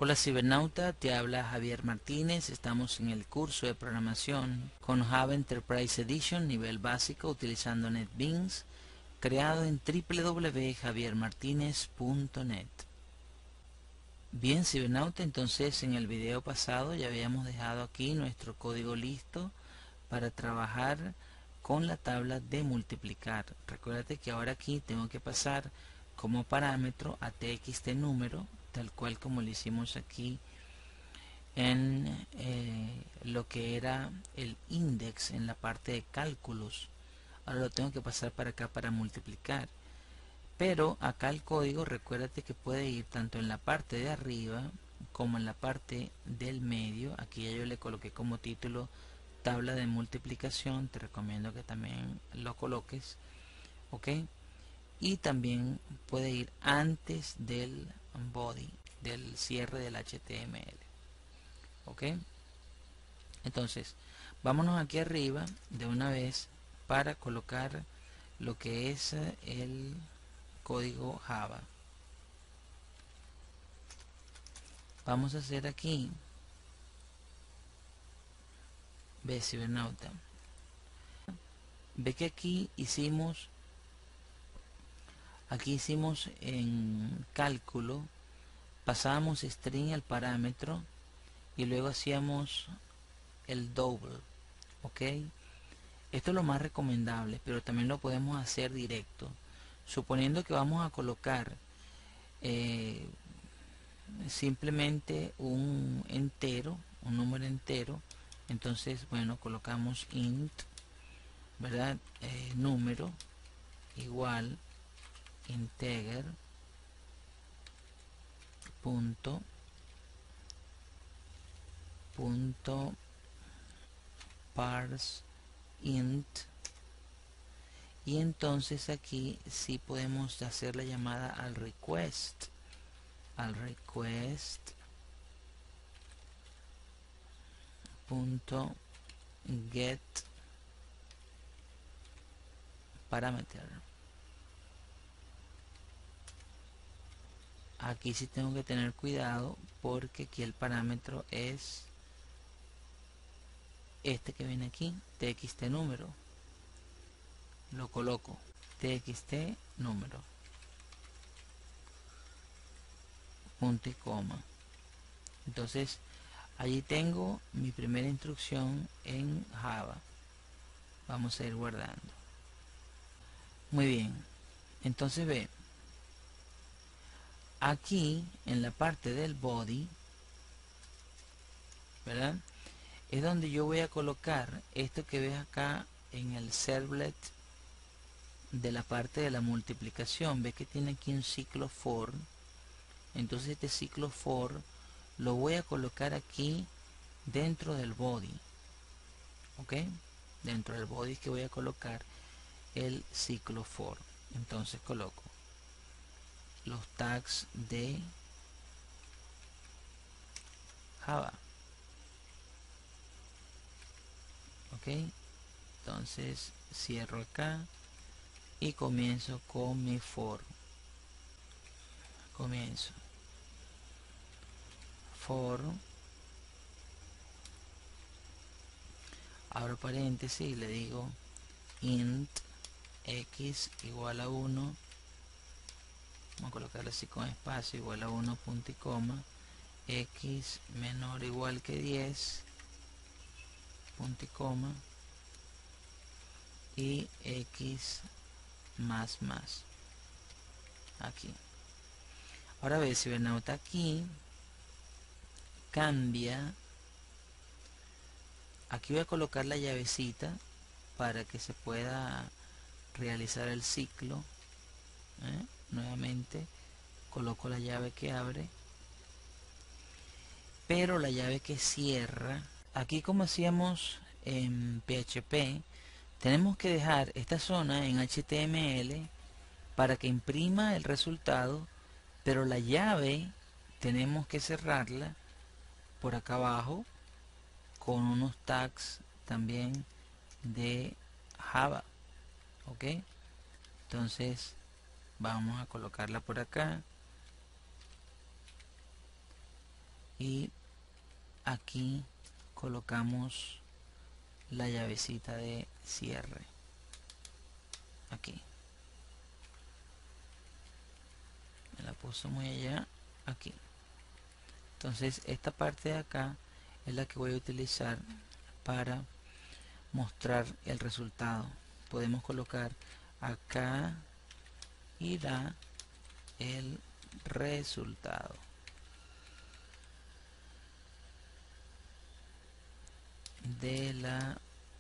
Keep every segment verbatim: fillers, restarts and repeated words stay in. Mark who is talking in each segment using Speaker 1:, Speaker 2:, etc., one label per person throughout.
Speaker 1: Hola cibernauta, te habla Javier Martínez. Estamos en el curso de programación con Java Enterprise Edition nivel básico utilizando NetBeans, creado en w w w punto javier martinez punto net. Bien cibernauta, entonces en el video pasado ya habíamos dejado aquí nuestro código listo para trabajar con la tabla de multiplicar. Recuérdate que ahora aquí tengo que pasar como parámetro a txt número, tal cual como lo hicimos aquí en eh, lo que era el index en la parte de cálculos. Ahora lo tengo que pasar para acá para multiplicar. Pero acá el código, recuérdate que puede ir tanto en la parte de arriba como en la parte del medio. Aquí ya yo le coloqué como título tabla de multiplicación. Te recomiendo que también lo coloques, ok. Y también puede ir antes del body, del cierre del H T M L, ok. Entonces vámonos aquí arriba de una vez para colocar lo que es el código Java. Vamos a hacer aquí, ve cibernauta, ve que aquí hicimos aquí hicimos en cálculo, pasábamos string al parámetro y luego hacíamos el double, ok. Esto es lo más recomendable, pero también lo podemos hacer directo, suponiendo que vamos a colocar eh, simplemente un entero, un número entero. Entonces, bueno, colocamos int, ¿verdad? Eh, número igual integer punto punto parse int, y entonces aquí sí podemos hacer la llamada al request al request punto get parameter. Aquí sí tengo que tener cuidado porque aquí el parámetro es este que viene aquí, txt número. Lo coloco, txt número, punto y coma. Entonces allí tengo mi primera instrucción en Java. Vamos a ir guardando. Muy bien, entonces ve, aquí en la parte del body, ¿verdad? Es donde yo voy a colocar esto que ves acá en el servlet de la parte de la multiplicación. Ves que tiene aquí un ciclo for. Entonces este ciclo for lo voy a colocar aquí dentro del body, ok. Dentro del body que voy a colocar el ciclo for. Entonces coloco los tags de Java, ok. Entonces cierro acá y comienzo con mi for. Comienzo for, abro paréntesis y le digo int x igual a uno, vamos a colocarlo así con espacio, igual a uno, punto y coma, x menor o igual que diez, punto y coma, y x más más, aquí. Ahora ve, cibernauta, aquí cambia, aquí voy a colocar la llavecita para que se pueda realizar el ciclo, ¿eh? Nuevamente coloco la llave que abre, pero la llave que cierra, aquí como hacíamos en P H P, tenemos que dejar esta zona en H T M L para que imprima el resultado, pero la llave tenemos que cerrarla por acá abajo con unos tags también de Java, ok. Entonces vamos a colocarla por acá y aquí colocamos la llavecita de cierre aquí. Me la puso muy allá, aquí. Entonces esta parte de acá es la que voy a utilizar para mostrar el resultado. Podemos colocar acá irá el resultado de la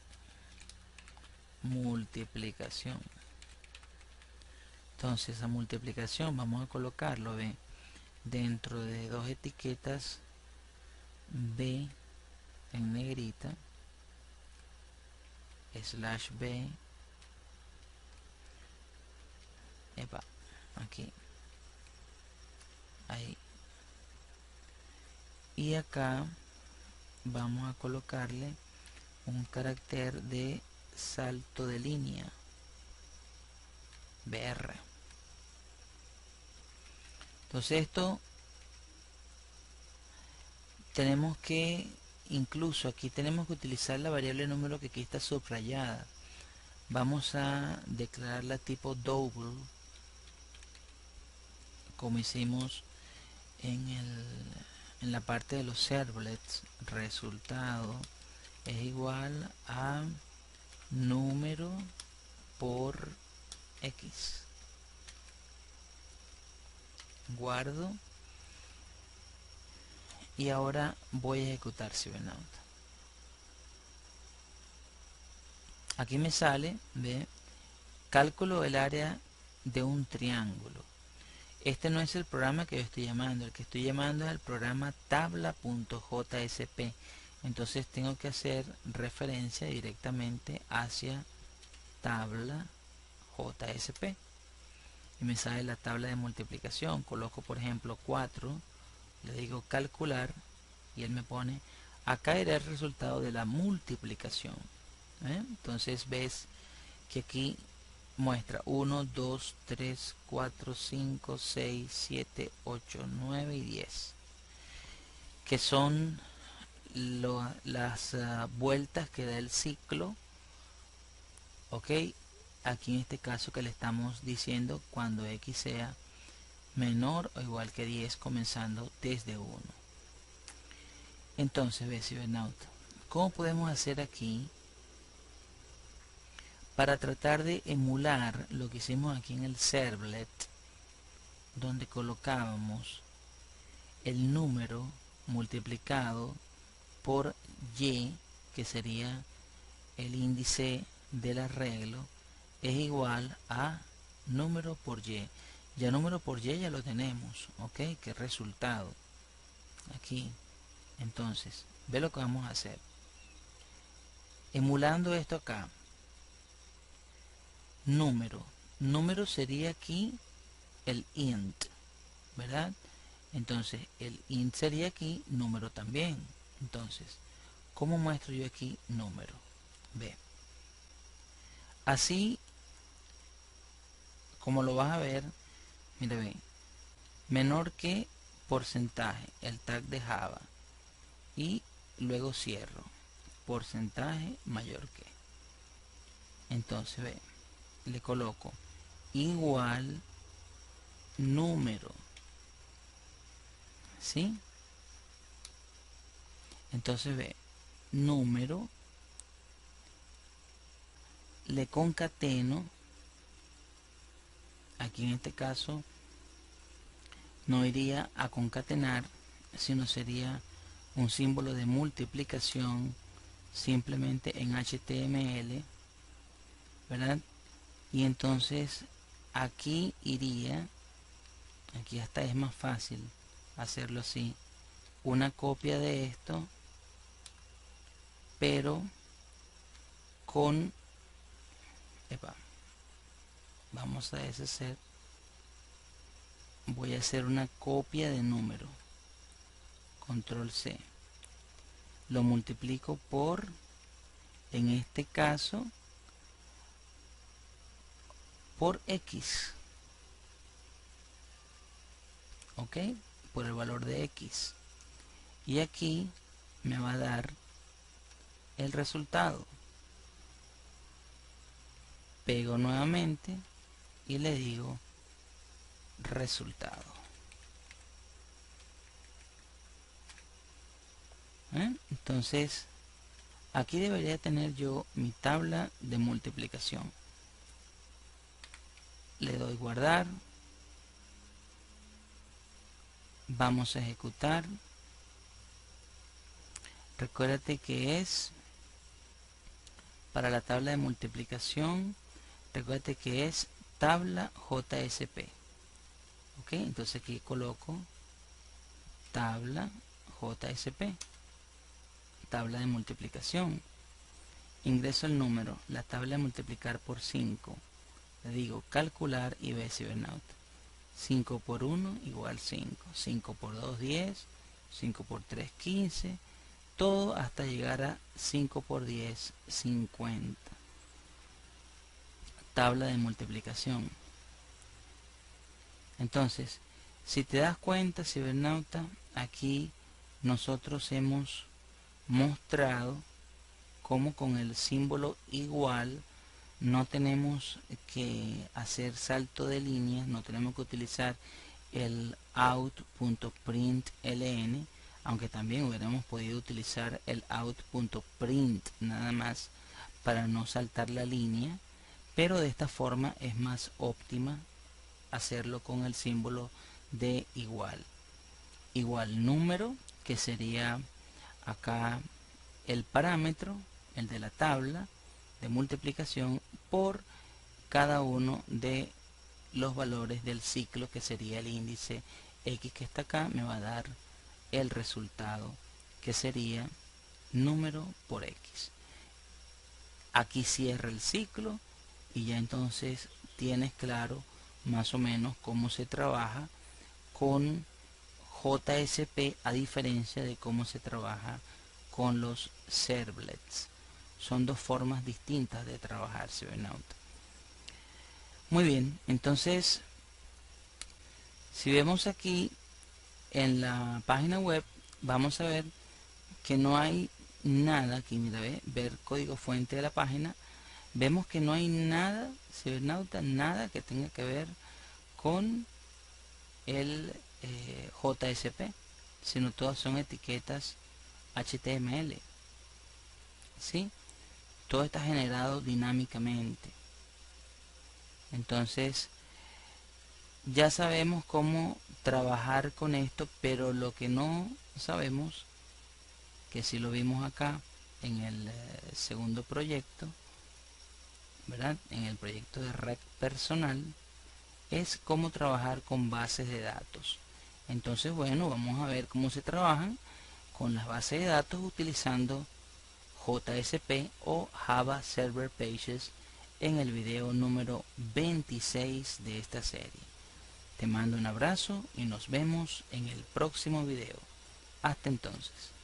Speaker 1: multiplicación. Entonces, a multiplicación vamos a colocarlo, ¿ve?, dentro de dos etiquetas B en negrita, slash B, epa, aquí, ahí, y acá vamos a colocarle un carácter de salto de línea, B R. Entonces esto tenemos que, incluso aquí tenemos que utilizar la variable número que aquí está subrayada. Vamos a declararla tipo double, como hicimos en, el, en la parte de los servlets. Resultado es igual a número por X. Guardo y ahora voy a ejecutar Cybernauta. Aquí me sale, ve, cálculo del área de un triángulo. Este no es el programa que yo estoy llamando, el que estoy llamando es el programa tabla.jsp. Entonces tengo que hacer referencia directamente hacia tabla J S P y me sale la tabla de multiplicación. Coloco por ejemplo cuatro, le digo calcular y él me pone acá irá el resultado de la multiplicación. ¿Eh? Entonces ves que aquí muestra uno, dos, tres, cuatro, cinco, seis, siete, ocho, nueve y diez, que son lo, las uh, vueltas que da el ciclo, ok, aquí en este caso que le estamos diciendo cuando X sea menor o igual que diez, comenzando desde uno. Entonces, ve, cibernauta, ¿cómo podemos hacer aquí para tratar de emular lo que hicimos aquí en el servlet, donde colocábamos el número multiplicado por Y, que sería el índice del arreglo, es igual a número por Y? Ya número por Y ya lo tenemos, ok, que resultado aquí. Entonces, ve lo que vamos a hacer. Emulando esto acá, número, número sería aquí el int, ¿verdad? Entonces el int sería aquí número también. Entonces, ¿cómo muestro yo aquí número? Ve, así como lo vas a ver, mira, ve, menor que porcentaje, el tag de Java, y luego cierro, porcentaje mayor que. Entonces ve, le coloco igual número, ¿sí? Entonces ve, número, le concateno, aquí en este caso no iría a concatenar, sino sería un símbolo de multiplicación simplemente en H T M L, ¿verdad? Y entonces aquí iría, aquí hasta es más fácil hacerlo así, una copia de esto, pero con, epa, vamos a deshacer, voy a hacer una copia de número, control C, lo multiplico por, en este caso, por X, ok, por el valor de X. y aquí me va a dar el resultado. Pego nuevamente y le digo resultado. ¿Eh? Entonces aquí debería tener yo mi tabla de multiplicación. Le doy guardar. Vamos a ejecutar. Recuérdate que es para la tabla de multiplicación. Recuérdate que es tabla J S P. Ok, entonces aquí coloco tabla J S P. Tabla de multiplicación. Ingreso el número, la tabla de multiplicar por cinco. Le digo calcular y ve cibernauta. cinco por uno igual cinco. cinco por dos, diez. cinco por tres, quince. Todo hasta llegar a cinco por diez, cincuenta. Tabla de multiplicación. Entonces, si te das cuenta, cibernauta, aquí nosotros hemos mostrado cómo con el símbolo igual no tenemos que hacer salto de líneas, no tenemos que utilizar el out.println, aunque también hubiéramos podido utilizar el out.print nada más para no saltar la línea, pero de esta forma es más óptima hacerlo con el símbolo de igual. Igual número, que sería acá el parámetro, el de la tabla de multiplicación, por cada uno de los valores del ciclo, que sería el índice X que está acá, me va a dar el resultado, que sería número por X. Aquí cierra el ciclo y ya entonces tienes claro más o menos cómo se trabaja con J S P, a diferencia de cómo se trabaja con los servlets. Son dos formas distintas de trabajar, cibernauta. Muy bien, entonces si vemos aquí en la página web, vamos a ver que no hay nada. Aquí mira, ve, ver código fuente de la página. Vemos que no hay nada, cibernauta, nada que tenga que ver con el eh, J S P, sino todas son etiquetas H T M L. ¿Sí? Todo está generado dinámicamente. Entonces ya sabemos cómo trabajar con esto, pero lo que no sabemos, que si lo vimos acá en el eh, segundo proyecto, ¿verdad? En el proyecto de red personal, es cómo trabajar con bases de datos. Entonces, bueno, vamos a ver cómo se trabajan con las bases de datos utilizando J S P o Java Server Pages en el video número veintiséis de esta serie. Te mando un abrazo y nos vemos en el próximo video. Hasta entonces.